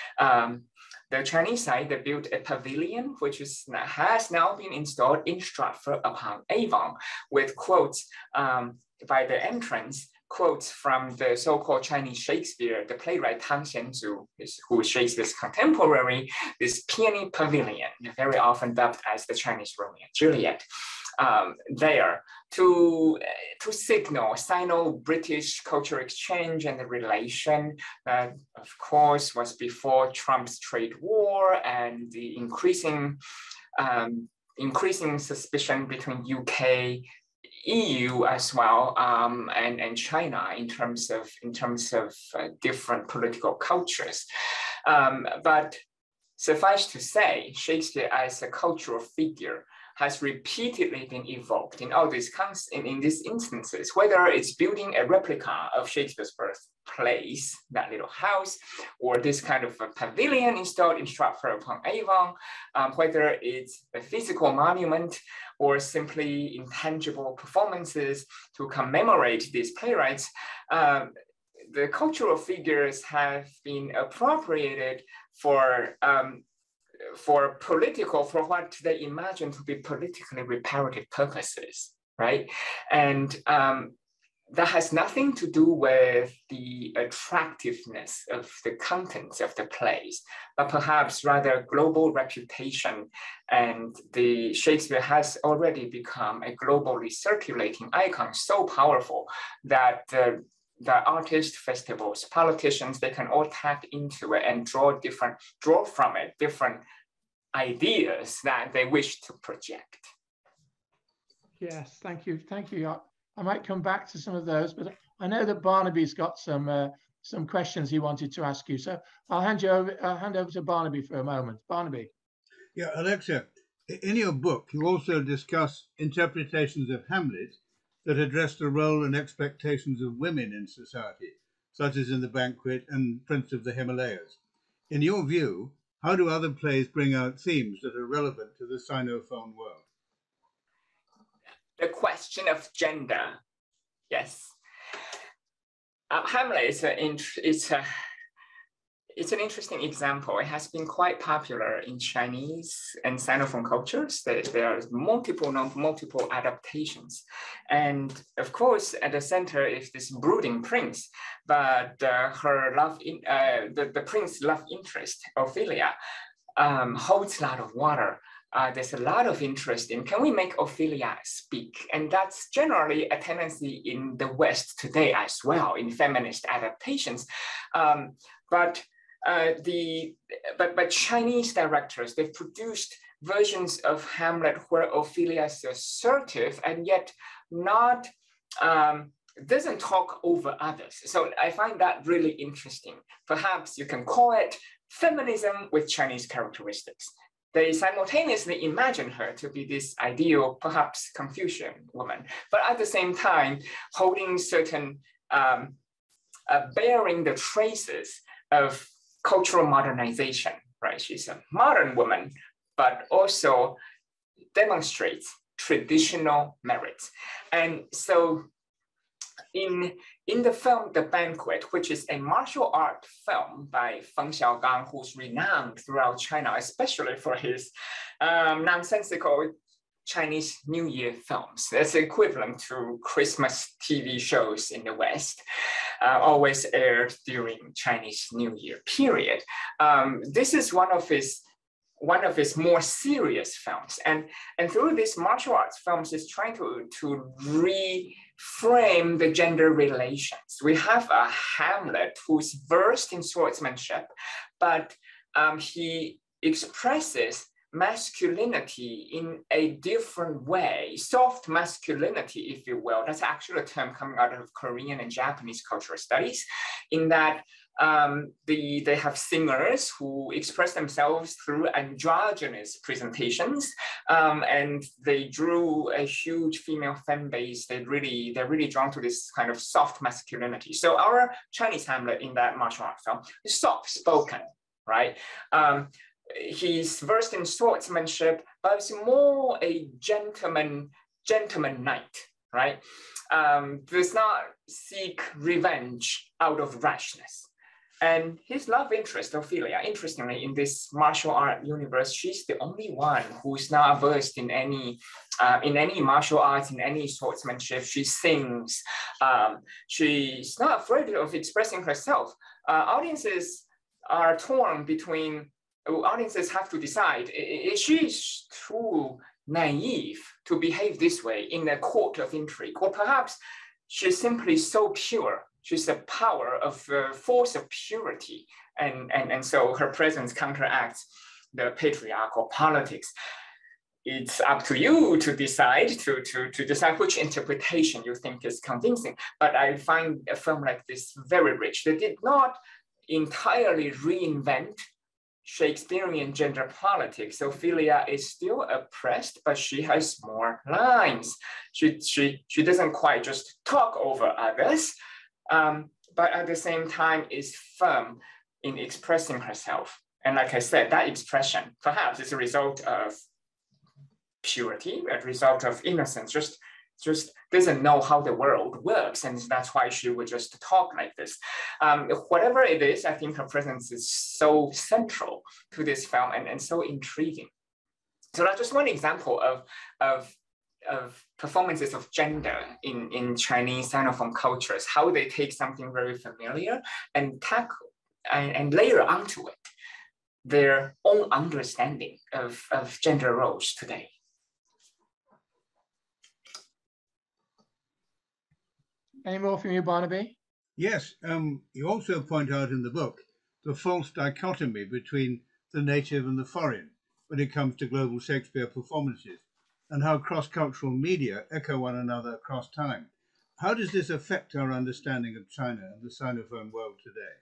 um, the Chinese side, they built a pavilion which is has now been installed in Stratford-upon-Avon with quotes um, by the entrance, quotes from the so-called Chinese Shakespeare, the playwright Tang Xianzu, who is Shakespeare's contemporary. This peony pavilion, very often dubbed as the Chinese Romeo and Juliet. Um, there to, to signal Sino-British cultural exchange and the relation that, of course, was before Trump's trade war and the increasing, um, increasing suspicion between U K, E U as well, um, and, and China in terms of, in terms of uh, different political cultures. Um, but suffice to say, Shakespeare as a cultural figure has repeatedly been evoked in all these in, in these instances, whether it's building a replica of Shakespeare's birthplace, that little house, or this kind of a pavilion installed in Stratford-upon-Avon, um, whether it's a physical monument or simply intangible performances to commemorate these playwrights. Um, the cultural figures have been appropriated for um, for political, for what they imagine to be politically reparative purposes, right? And um, that has nothing to do with the attractiveness of the contents of the plays, but perhaps rather global reputation. And the Shakespeare has already become a globally circulating icon, so powerful that uh, the artists, festivals, politicians, they can all tap into it and draw different, draw from it different ideas that they wish to project. Yes, thank you, thank you. I, I might come back to some of those, but I know that Barnaby's got some uh, some questions he wanted to ask you. So I'll hand you over, I'll hand over to Barnaby for a moment. Barnaby. Yeah, Alexa, in your book, you also discuss interpretations of Hamlet that address the role and expectations of women in society, such as in The Banquet and Prince of the Himalayas. In your view, how do other plays bring out themes that are relevant to the Sinophone world? The question of gender, yes. Uh, Hamlet is a, it's a It's an interesting example. It has been quite popular in Chinese and Sinophone cultures. There, there are multiple, multiple adaptations. And of course, at the center is this brooding prince, but uh, her love, in, uh, the, the prince's love interest, Ophelia, um, holds a lot of water. Uh, there's a lot of interest in, can we make Ophelia speak? And that's generally a tendency in the West today as well, in feminist adaptations. Um, but Uh, the but but Chinese directors, they've produced versions of Hamlet where Ophelia is assertive and yet not um, doesn't talk over others. So I find that really interesting. Perhaps you can call it feminism with Chinese characteristics. They simultaneously imagine her to be this ideal, perhaps Confucian woman, but at the same time holding certain um, uh, bearing the traces of cultural modernization, right? She's a modern woman, but also demonstrates traditional merits. And so in, in the film, The Banquet, which is a martial art film by Feng Xiaogang, who's renowned throughout China, especially for his um, nonsensical Chinese New Year films. That's equivalent to Christmas T V shows in the West, uh, always aired during Chinese New Year period. Um, this is one of his one of his more serious films, and and through these martial arts films, is trying to to reframe the gender relations. We have a Hamlet who's versed in swordsmanship, but um, he expresses masculinity in a different way, soft masculinity, if you will. That's actually a term coming out of Korean and Japanese cultural studies, in that um, the, they have singers who express themselves through androgynous presentations, um, and they drew a huge female fan base. They really, they're really drawn to this kind of soft masculinity. So our Chinese Hamlet in that martial art film is soft-spoken, right? Um, He's versed in swordsmanship, but it's more a gentleman, gentleman knight, right? Um, does not seek revenge out of rashness. And his love interest, Ophelia, interestingly, in this martial art universe, she's the only one who's not versed in any, uh, in any martial arts, in any swordsmanship. She sings. Um, she's not afraid of expressing herself. Uh, audiences are torn between. Audiences have to decide, is she too naive to behave this way in a court of intrigue? Or perhaps she's simply so pure. She's a power of uh, force of purity. And, and, and so her presence counteracts the patriarchal politics. It's up to you to decide, to, to, to decide which interpretation you think is convincing. But I find a film like this very rich. They did not entirely reinvent Shakespearean gender politics. Ophelia is still oppressed, but she has more lines. She, she, she doesn't quite just talk over others, um, but at the same time is firm in expressing herself. And like I said, that expression perhaps is a result of purity, a result of innocence, just just doesn't know how the world works. And that's why she would just talk like this. Um, whatever it is, I think her presence is so central to this film and, and so intriguing. So that's just one example of, of, of performances of gender in, in Chinese Sinophone cultures, how they take something very familiar and tackle and, and layer onto it their own understanding of, of gender roles today. Any more from you, Barnaby? Yes, um, you also point out in the book the false dichotomy between the native and the foreign when it comes to global Shakespeare performances, and how cross-cultural media echo one another across time. How does this affect our understanding of China and the Sinophone world today?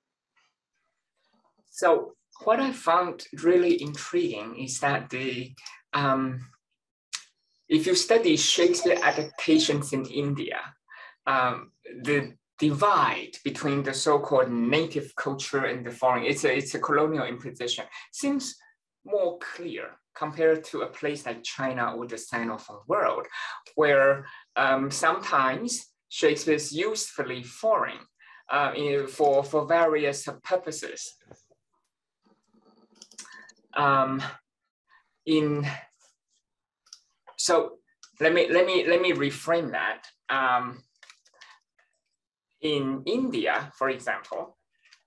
So what I found really intriguing is that the um, if you study Shakespeare adaptations in India, Um, the divide between the so-called native culture and the foreign, it's a, it's a colonial imposition, seems more clear compared to a place like China or the Sinophone world, where um, sometimes Shakespeare is usefully foreign uh, in, for, for various purposes. Um, in, so let me, let me, let me reframe that. Um, In India, for example,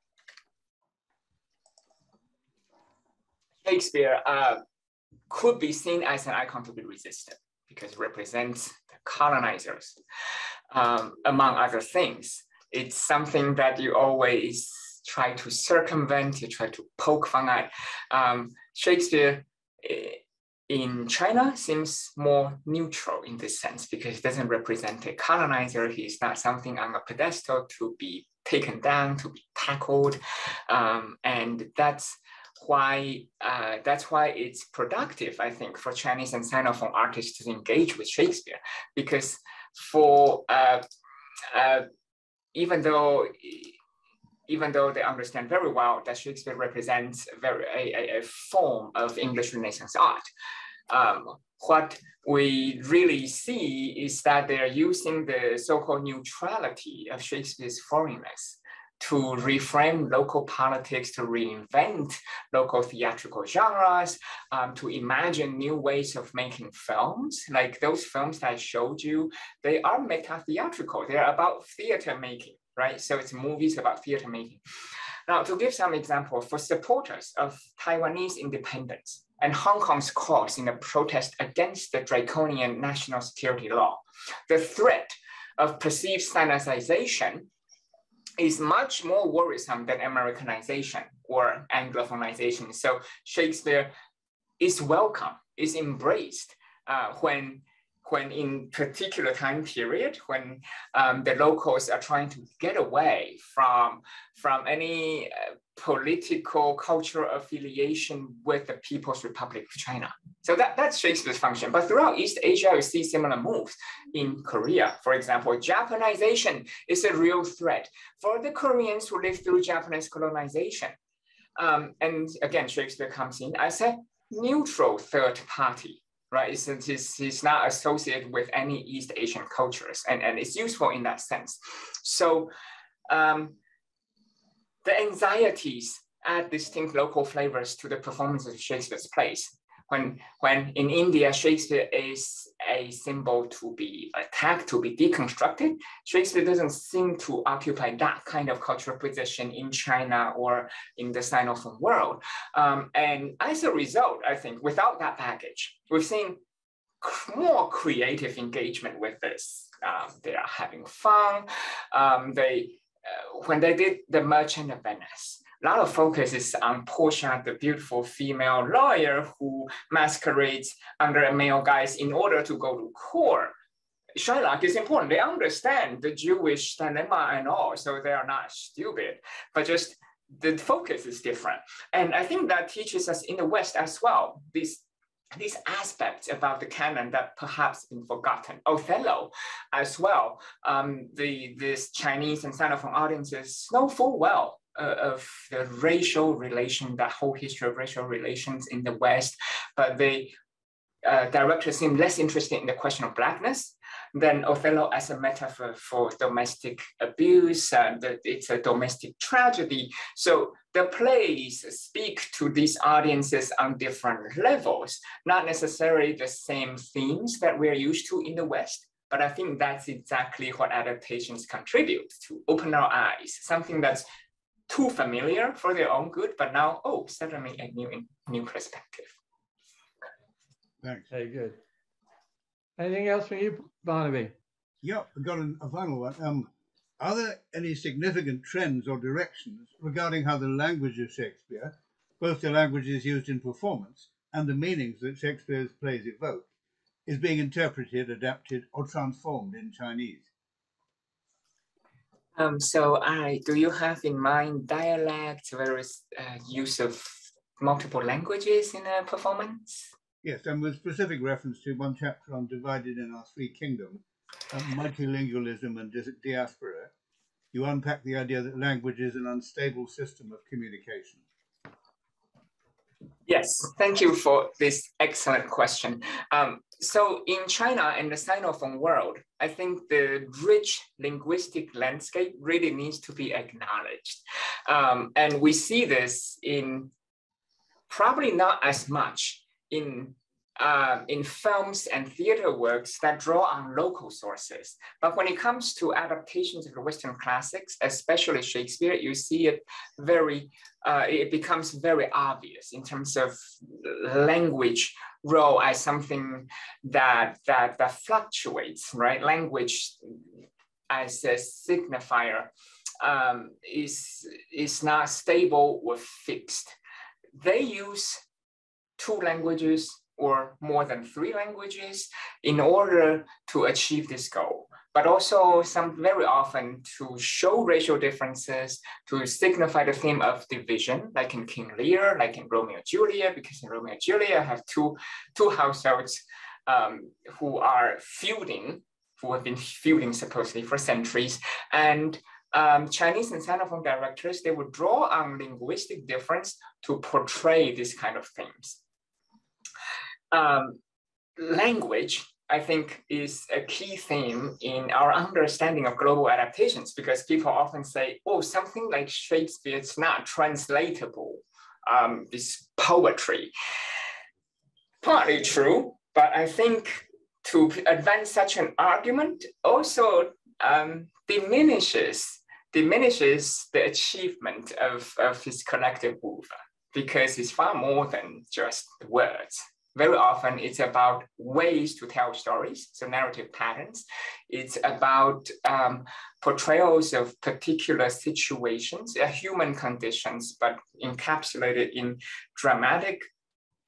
Shakespeare uh, could be seen as an icon to be resisted because it represents the colonizers, um, among other things. It's something that you always try to circumvent, you try to poke fun at. Um, Shakespeare in China seems more neutral in this sense because he doesn't represent a colonizer. He's not something on a pedestal to be taken down, to be tackled. Um, and that's why, uh, that's why it's productive, I think, for Chinese and Sinophone artists to engage with Shakespeare, because for, uh, uh, even though even though they understand very well that Shakespeare represents a, very, a, a form of English Renaissance art, um, what we really see is that they're using the so-called neutrality of Shakespeare's foreignness to reframe local politics, to reinvent local theatrical genres, um, to imagine new ways of making films. Like those films that I showed you, they are meta-theatrical. They're about theater making, right? So it's movies about theater making. Now, to give some example, for supporters of Taiwanese independence and Hong Kong's cause in the protest against the draconian national security law, the threat of perceived Sinicization is much more worrisome than Americanization or Anglophonization. So Shakespeare is welcome, is embraced uh, when, when in particular time period, when um, the locals are trying to get away from, from any uh, political, cultural affiliation with the People's Republic of China. So that, that's Shakespeare's function. But throughout East Asia, we see similar moves. In Korea, for example, Japanization is a real threat for the Koreans who lived through Japanese colonization. Um, and again, Shakespeare comes in as a neutral third party, right? It's, it's, it's not associated with any East Asian cultures, and, and it's useful in that sense. So um, the anxieties add distinct local flavors to the performance of Shakespeare's plays. When, when in India, Shakespeare is a symbol to be attacked, to be deconstructed, Shakespeare doesn't seem to occupy that kind of cultural position in China or in the Sinophone world. Um, and as a result, I think, without that baggage, we've seen more creative engagement with this. Um, they are having fun. Um, they, uh, when they did The Merchant of Venice, a lot of focus is on Portia, the beautiful female lawyer who masquerades under a male guise in order to go to court. Shylock is important. They understand the Jewish dilemma and all, so they are not stupid, but just the focus is different. And I think that teaches us in the West as well, these, these aspects about the canon that perhaps been forgotten. Othello as well, um, the, this Chinese and Sinophone audiences know full well Uh, of the racial relation, that whole history of racial relations in the West, but the uh, directors seem less interested in the question of Blackness than Othello as a metaphor for domestic abuse, and uh, it's a domestic tragedy. So the plays speak to these audiences on different levels, not necessarily the same themes that we're used to in the West, but I think that's exactly what adaptations contribute to, open our eyes, something that's too familiar for their own good, but now, oh, suddenly a new, new perspective. Thanks. Very good. Anything else from you, Barnaby? Yeah, I've got an, a final one. Um, are there any significant trends or directions regarding how the language of Shakespeare, both the languages used in performance and the meanings that Shakespeare's plays evoke, is being interpreted, adapted, or transformed in Chinese? Um, so, I, do you have in mind dialect, various uh, use of multiple languages in a performance? Yes, and with specific reference to one chapter on Divided in Our Three Kingdoms, um, multilingualism and diaspora, you unpack the idea that language is an unstable system of communication. Yes, thank you for this excellent question. Um, so in China and the Sinophone world, I think the rich linguistic landscape really needs to be acknowledged. Um, and we see this in probably not as much in Uh, in films and theater works that draw on local sources. But when it comes to adaptations of the Western classics, especially Shakespeare, you see it very, uh, it becomes very obvious in terms of language role as something that, that, that fluctuates, right? Language as a signifier um, is, is not stable or fixed. They use two languages or more than three languages in order to achieve this goal, but also some very often to show racial differences, to signify the theme of division, like in King Lear, like in Romeo and Juliet, because in Romeo and Juliet have two, two households um, who are feuding, who have been feuding supposedly for centuries. And um, Chinese and Sinophone directors, they would draw on linguistic difference to portray this kind of themes. Um, language, I think, is a key theme in our understanding of global adaptations, because people often say, oh, something like Shakespeare is not translatable, um, this poetry. Partly true, but I think to advance such an argument also um, diminishes, diminishes the achievement of, of his collective mover, because it's far more than just words. Very often it's about ways to tell stories, so narrative patterns. It's about um, portrayals of particular situations, uh, human conditions, but encapsulated in dramatic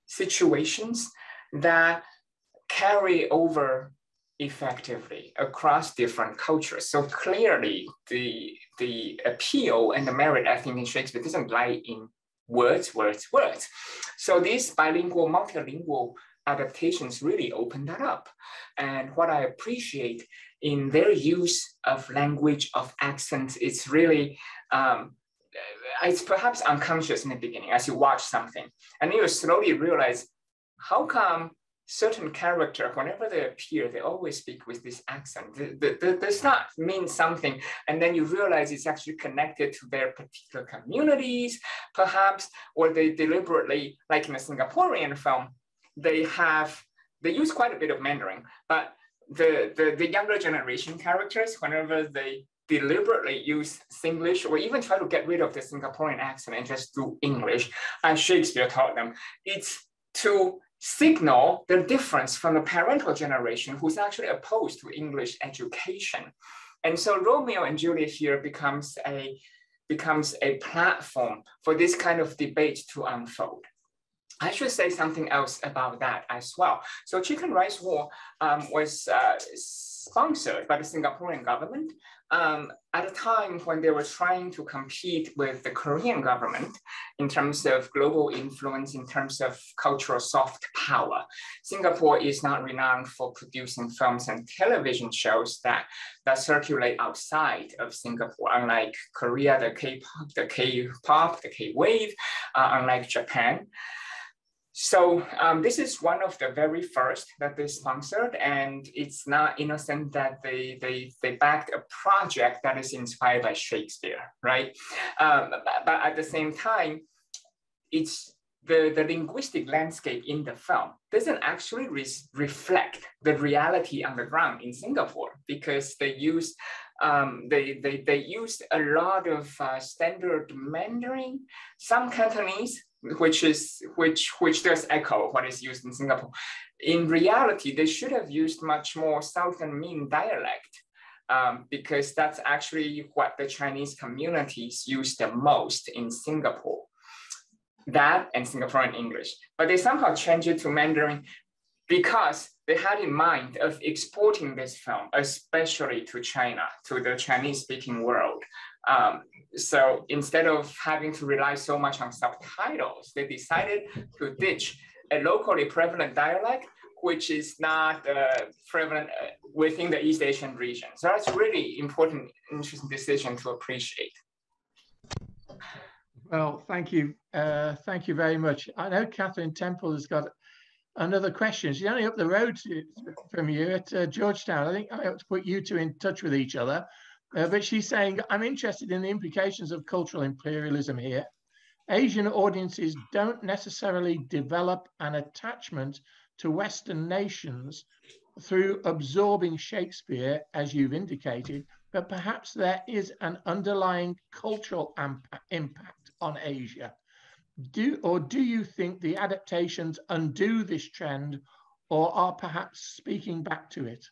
situations that carry over effectively across different cultures. So clearly the, the appeal and the merit, I think, in Shakespeare doesn't lie in words, words, words. So these bilingual, multilingual adaptations really open that up. And what I appreciate in their use of language, of accents, it's really, um, it's perhaps unconscious in the beginning as you watch something. And you slowly realize, how come certain character, whenever they appear, they always speak with this accent? That does not mean something. And then you realize it's actually connected to their particular communities, perhaps, or they deliberately, like in a Singaporean film, they have, they use quite a bit of Mandarin, but the, the, the younger generation characters, whenever they deliberately use Singlish or even try to get rid of the Singaporean accent and just do English, as Shakespeare taught them, it's to signal the difference from the parental generation who's actually opposed to English education. And so Romeo and Juliet here becomes a, becomes a platform for this kind of debate to unfold. I should say something else about that as well. So Chicken Rice War um, was uh, sponsored by the Singaporean government um, at a time when they were trying to compete with the Korean government in terms of global influence, in terms of cultural soft power. Singapore is not renowned for producing films and television shows that, that circulate outside of Singapore, unlike Korea, the K-pop, the K-pop, the K-wave, uh, unlike Japan. So um, this is one of the very first that they sponsored, and it's not innocent that they, they, they backed a project that is inspired by Shakespeare, right? Um, but, but at the same time, it's the, the linguistic landscape in the film doesn't actually re reflect the reality on the ground in Singapore, because they use Um, they, they, they used a lot of uh, standard Mandarin, some Cantonese, which is which which does echo what is used in Singapore. In reality, they should have used much more Southern Min dialect, um, because that's actually what the Chinese communities use the most in Singapore. That and Singaporean English, but they somehow changed it to Mandarin because they had in mind of exporting this film, especially to China, to the Chinese-speaking world. Um, so instead of having to rely so much on subtitles, they decided to ditch a locally prevalent dialect, which is not uh, prevalent within the East Asian region. So that's really important, interesting decision to appreciate. Well, thank you. Uh, thank you very much. I know Catherine Temple has got another question. She's only up the road to, from you at uh, Georgetown. I think I have to put you two in touch with each other. Uh, but she's saying, I'm interested in the implications of cultural imperialism here. Asian audiences don't necessarily develop an attachment to Western nations through absorbing Shakespeare, as you've indicated, but perhaps there is an underlying cultural impact on Asia. Do, or do you think the adaptations undo this trend or are perhaps speaking back to it?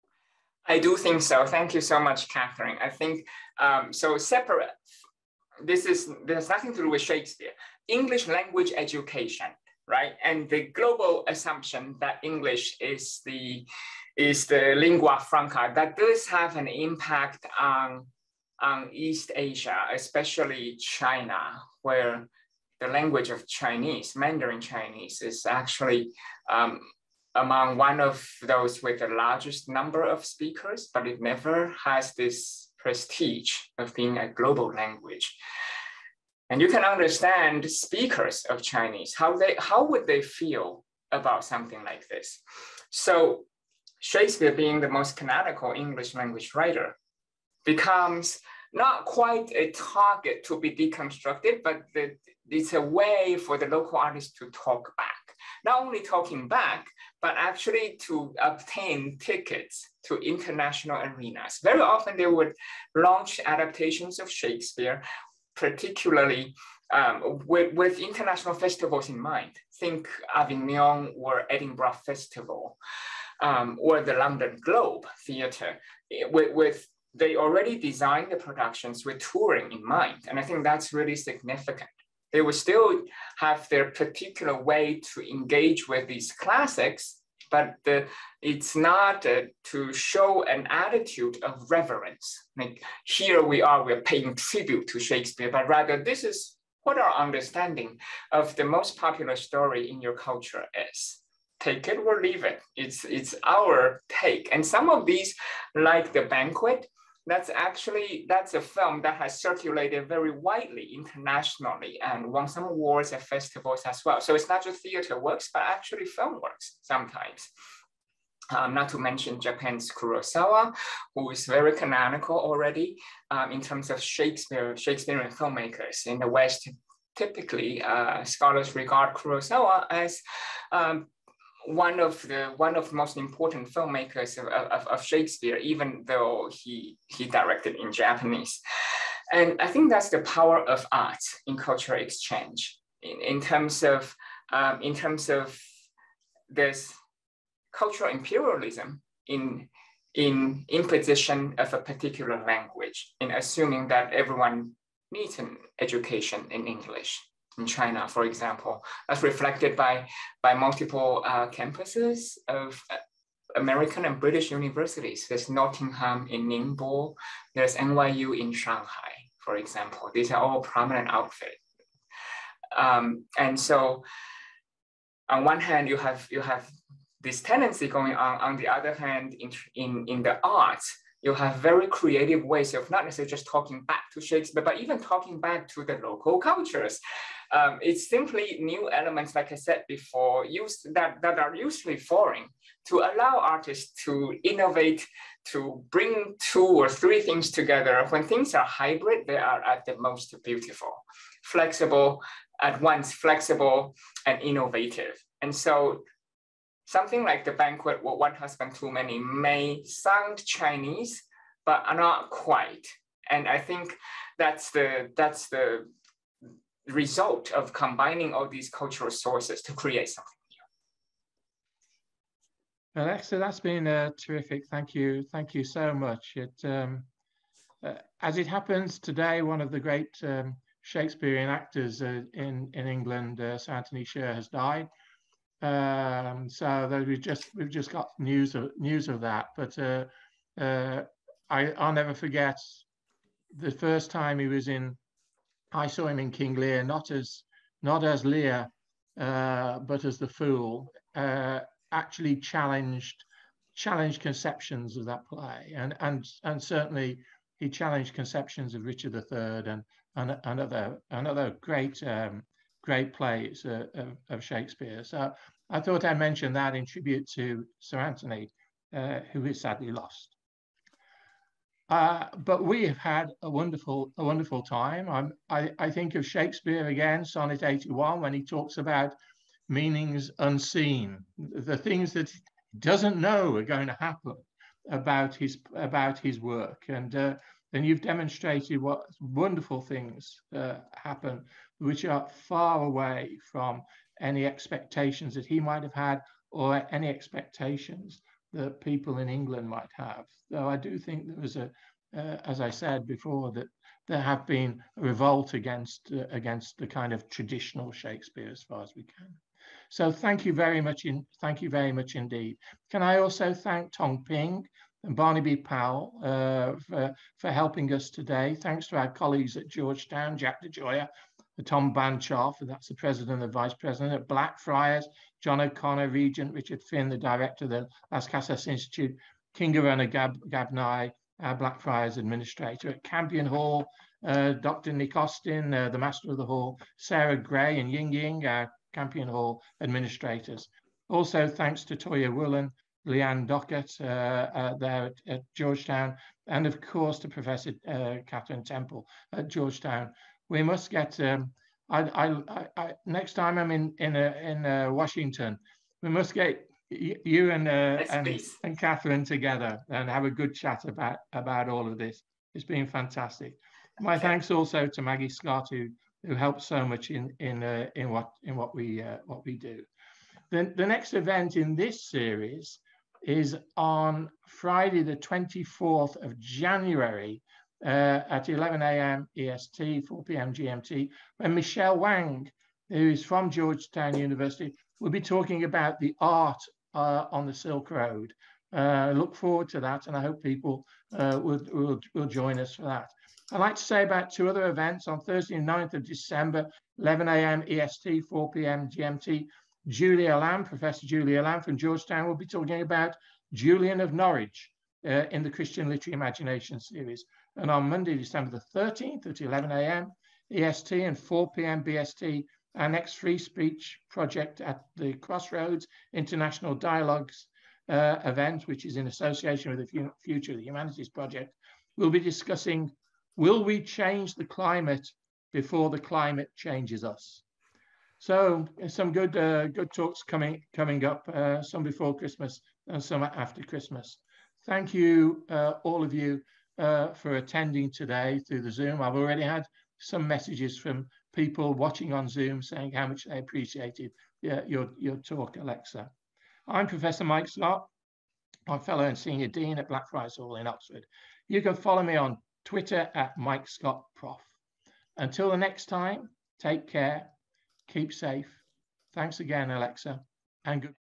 I do think so. Thank you so much, Catherine. I think, um, so separate, this is, there's nothing to do with Shakespeare. English language education, right? And the global assumption that English is the, is the lingua franca, that does have an impact on, on East Asia, especially China, where the language of Chinese, Mandarin Chinese, is actually um, among one of those with the largest number of speakers, but it never has this prestige of being a global language. And you can understand speakers of Chinese, how, they, how would they feel about something like this? So Shakespeare, being the most canonical English language writer, becomes not quite a target to be deconstructed, but the, it's a way for the local artists to talk back. Not only talking back, but actually to obtain tickets to international arenas. Very often they would launch adaptations of Shakespeare, particularly um, with, with international festivals in mind. Think Avignon or Edinburgh Festival, um, or the London Globe Theatre, with, with they already designed the productions with touring in mind. And I think that's really significant. They will still have their particular way to engage with these classics, but the, it's not uh, to show an attitude of reverence. Like here we are, we're paying tribute to Shakespeare, but rather this is what our understanding of the most popular story in your culture is. Take it or leave it. It's, it's our take. And some of these, like The Banquet, that's actually, that's a film that has circulated very widely internationally and won some awards at festivals as well. So it's not just theater works, but actually film works sometimes. Um, not to mention Japan's Kurosawa, who is very canonical already um, in terms of Shakespeare, Shakespearean filmmakers. In the West, typically uh, scholars regard Kurosawa as um, one of the one of the most important filmmakers of, of, of Shakespeare, even though he he directed in Japanese. And I think that's the power of art in cultural exchange. In, in terms of um, in terms of this cultural imperialism in in imposition of a particular language, in assuming that everyone needs an education in English. In China, for example, as reflected by, by multiple uh, campuses of American and British universities. There's Nottingham in Ningbo, there's N Y U in Shanghai, for example. These are all prominent outfits. Um, and so on one hand, you have, you have this tendency going on. On the other hand, in, in, in the arts, you have very creative ways of not necessarily just talking back to Shakespeare, but even talking back to the local cultures. Um, it's simply new elements, like I said before, used that, that are usually foreign, to allow artists to innovate, to bring two or three things together. When things are hybrid, they are at the most beautiful, flexible, at once flexible and innovative. And so something like The Banquet, or One Husband Too Many, may sound Chinese, but are not quite. And I think that's the, that's the result of combining all these cultural sources to create something new. Alexa, that's been uh, terrific. Thank you. Thank you so much. It, um, uh, as it happens today, one of the great um, Shakespearean actors uh, in, in England, uh, Sir Anthony Sher, has died. Um, so we've just we've just got news of news of that. But uh, uh, I, I'll never forget the first time he was in. I saw him in King Lear, not as not as Lear, uh, but as the fool. Uh, actually challenged challenged conceptions of that play, and and and certainly he challenged conceptions of Richard the Third and and, and other and other great um, great plays uh, of, of Shakespeare. So I thought I'd mention that in tribute to Sir Anthony, uh, who is sadly lost. Uh, but we have had a wonderful, a wonderful time. I'm, I, I think of Shakespeare again, Sonnet eighty-one, when he talks about meanings unseen, the things that he doesn't know are going to happen about his about his work. And uh, then you've demonstrated what wonderful things uh, happen, which are far away from any expectations that he might have had, or any expectations that people in England might have. Though I do think there was a, uh, as I said before, that there have been a revolt against uh, against the kind of traditional Shakespeare as far as we can. So thank you very much. In thank you very much indeed. Can I also thank Tong Ping and Barnaby Powell uh, for, for helping us today. Thanks to our colleagues at Georgetown, Jack DeJoya, Tom Banchoff, that's the president and vice president at Blackfriars, John O'Connor, Regent, Richard Finn, the director of the Las Casas Institute, Kingarana Gab Gabnai, our Blackfriars administrator at Campion Hall, uh, Doctor Nick Austin, uh, the master of the hall, Sarah Gray and Ying Ying, our Campion Hall administrators. Also, thanks to Toya Woolen, Leanne Dockett uh, uh, there at, at Georgetown, and of course to Professor uh, Catherine Temple at Georgetown. We must get, um, I, I, I, next time I'm in, in, uh, in uh, Washington, we must get you and, uh, yes, and, and Catherine together and have a good chat about, about all of this. It's been fantastic. My okay. thanks also to Maggie Scott, who, who helped so much in, in, uh, in, what, in what, we, uh, what we do. The, the next event in this series is on Friday, the twenty-fourth of January, uh, at eleven A M E S T, four P M G M T, when Michelle Wang, who is from Georgetown University, will be talking about the art uh, on the Silk Road. Uh, look forward to that, and I hope people uh, will, will, will join us for that. I'd like to say about two other events. On Thursday, ninth of December, eleven A M E S T, four P M G M T, Julia Lamb, Professor Julia Lamb from Georgetown, will be talking about Julian of Norwich uh, in the Christian Literary Imagination series. And on Monday, December the thirteenth at eleven A M E S T and four P M B S T, our next free speech project at the Crossroads International Dialogues uh, event, which is in association with the Future of the Humanities Project, we'll be discussing, will we change the climate before the climate changes us? So some good uh, good talks coming coming up, uh, some before Christmas and some after Christmas. Thank you, uh, all of you, uh, for attending today through the Zoom. I've already had some messages from people watching on Zoom saying how much they appreciated uh, your, your talk, Alexa. I'm Professor Mike Scott. I'm Fellow and Senior Dean at Blackfriars Hall in Oxford. You can follow me on Twitter at Mike Scott Prof. Until the next time, take care, keep safe. Thanks again, Alexa, and good.